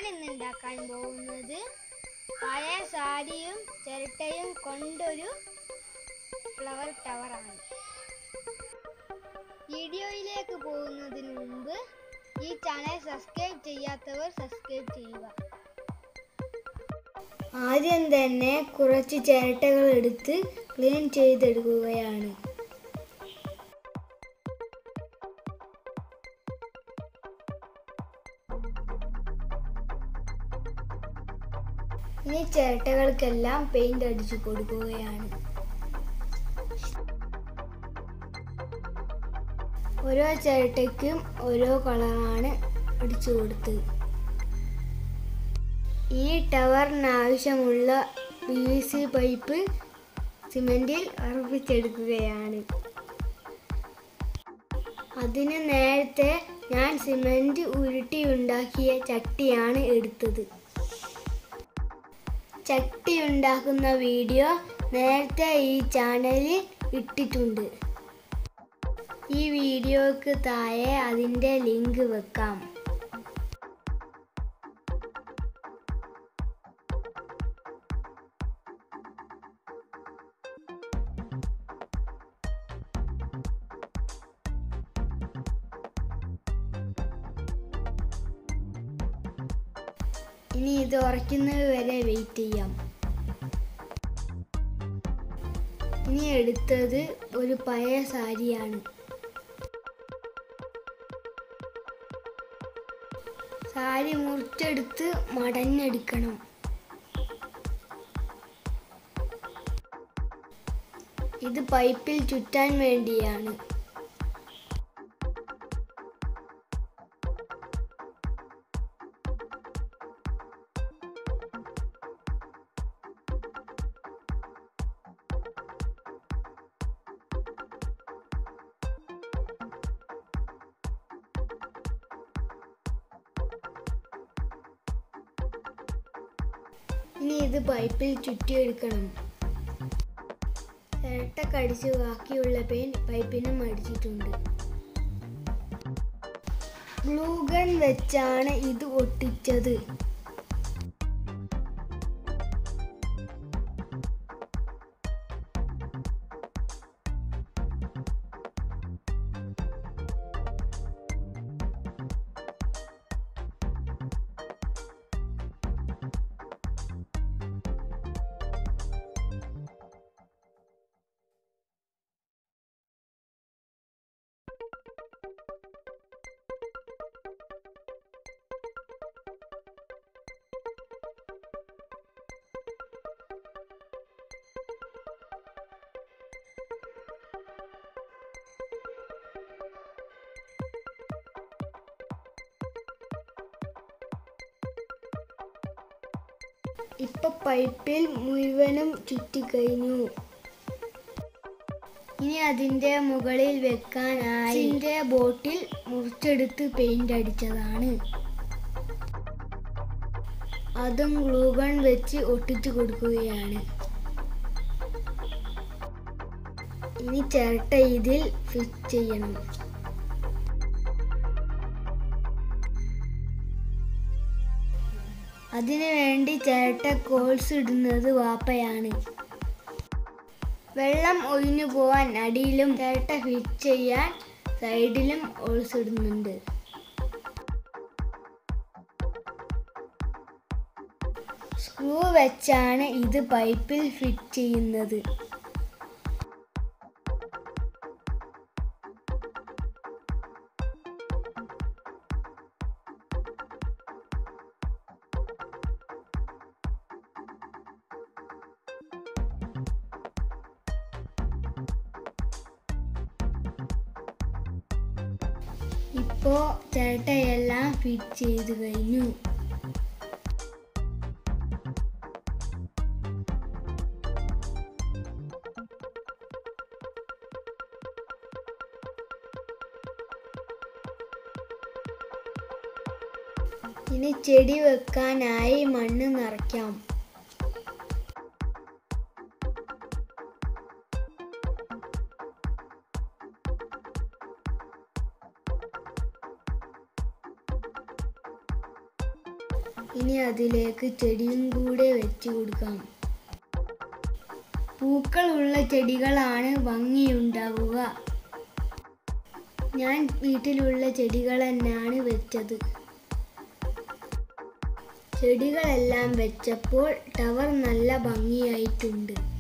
ഇന്ന് ഉണ്ടാക്കാൻ പോകുന്നത് പഴയ സാരിയും ചിരട്ടയും കൊണ്ടൊരു ഫ്ലവർ ടവറാണ്. വീഡിയോയിലേക്ക് പോകുന്നതിന് മുമ്പ് ഈ ചാനൽ സബ്സ്ക്രൈബ് ചെയ്യാത്തവർ സബ്സ്ക്രൈബ് ചെയ്യുക. ആദ്യം തന്നെ കുറച്ച് ചിരട്ടകൾ എടുത്ത് ക്ലീൻ ചെയ്തെടുക്കുകയാണ്. ഇനി ചിരട്ടകൾക്കെല്ലാം പെയിന്റ് അടിച്ചു കൊടുക്കുകയാണ്. ഓരോ ചിരട്ടയ്ക്കും ഓരോ കളറാണ് അടിച്ചു കൊടുത്തത്. ഈ ടവറിന് ആവശ്യമുള്ള PVC പൈപ്പ് സിമെന്റിൽ ഉറപ്പിച്ചെടുക്കുകയാണ്. അതിന് നേരത്തെ ഞാൻ സിമെന്റ് ഉരുട്ടി ഉണ്ടാക്കിയ ചട്ടിയാണ് എടുത്തത്. ചട്ടി ഉണ്ടാക്കുന്ന വീഡിയോ നേരത്തെ ഈ ചാനലിൽ ഇട്ടിട്ടുണ്ട്. ഈ വീഡിയോക്ക് താഴെ അതിൻ്റെ ലിങ്ക് വെക്കാം. ഇനി ഇത് ഉറയ്ക്കുന്നത് വരെ വെയിറ്റ് ചെയ്യാം. ഇനി എടുത്തത് ഒരു പഴയ സാരിയാണ്. സാരി മുറിച്ചെടുത്ത് മടഞ്ഞെടുക്കണം. ഇത് പൈപ്പിൽ ചുറ്റാൻ വേണ്ടിയാണ്. ഇനി ഇത് പൈപ്പിൽ ചുറ്റിയെടുക്കണം. ചിരട്ട കടിച്ച് ബാക്കിയുള്ള പെയിന്റ് പൈപ്പിനും അടിച്ചിട്ടുണ്ട്. ഗ്ലൂ ഗൺ വെച്ചാണ് ഇത് ഒട്ടിച്ചത്. ഇപ്പൊ പൈപ്പിൽ മുഴുവനും ചുറ്റിക്കഴിഞ്ഞു. ഇനി അതിൻ്റെ മുകളിൽ വെക്കാനായി ഇതിൻ്റെ ബോട്ടിൽ മുറിച്ചെടുത്ത് പെയിന്റ് അടിച്ചതാണ്. അതും ഗ്ലൂ ഗൺ വെച്ച് ഒട്ടിച്ചു കൊടുക്കുകയാണ്. ഇനി ചിരട്ട ഇതിൽ ഫിറ്റ് ചെയ്യണം. അതിനു വേണ്ടി ചിരട്ട കോൾസ് ഇടുന്നത് വാപ്പയാണ്. വെള്ളം ഒഴിഞ്ഞു പോവാൻ അടിയിലും ചിരട്ട ഫിറ്റ് ചെയ്യാൻ സൈഡിലും ഹോൾസ് ഇടുന്നുണ്ട്. സ്ക്രൂ വെച്ചാണ് ഇത് പൈപ്പിൽ ഫിറ്റ് ചെയ്യുന്നത്. ഇപ്പോൾ ചിരട്ടയെല്ലാം ഫിറ്റ് ചെയ്ത് കഴിഞ്ഞു. ഇനി ചെടി വെക്കാനായി മണ്ണ് നിറയ്ക്കാം. ഇനി അതിലേക്ക് ചെടിയും കൂടെ വെച്ച് കൊടുക്കാം. പൂക്കളുള്ള ചെടികളാണ് ഭംഗിയുണ്ടാവുക. ഞാൻ വീട്ടിലുള്ള ചെടികൾ തന്നെയാണ് വെച്ചത്. ചെടികളെല്ലാം വെച്ചപ്പോൾ ടവർ നല്ല ഭംഗിയായിട്ടുണ്ട്.